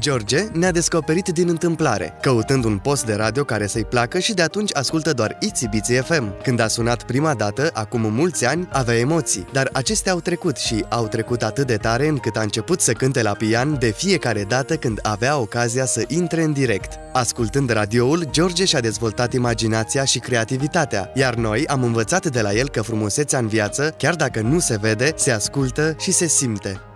George ne-a descoperit din întâmplare, căutând un post de radio care să-i placă și de atunci ascultă doar Itsy Bitsy FM. Când a sunat prima dată, acum mulți ani, avea emoții, dar acestea au trecut și au trecut atât de tare încât a început să cânte la pian de fiecare dată când avea ocazia să intre în direct. Ascultând radioul, George și-a dezvoltat imaginația și creativitatea, iar noi am învățat de la el că frumusețea în viață, chiar dacă nu se vede, se ascultă și se simte.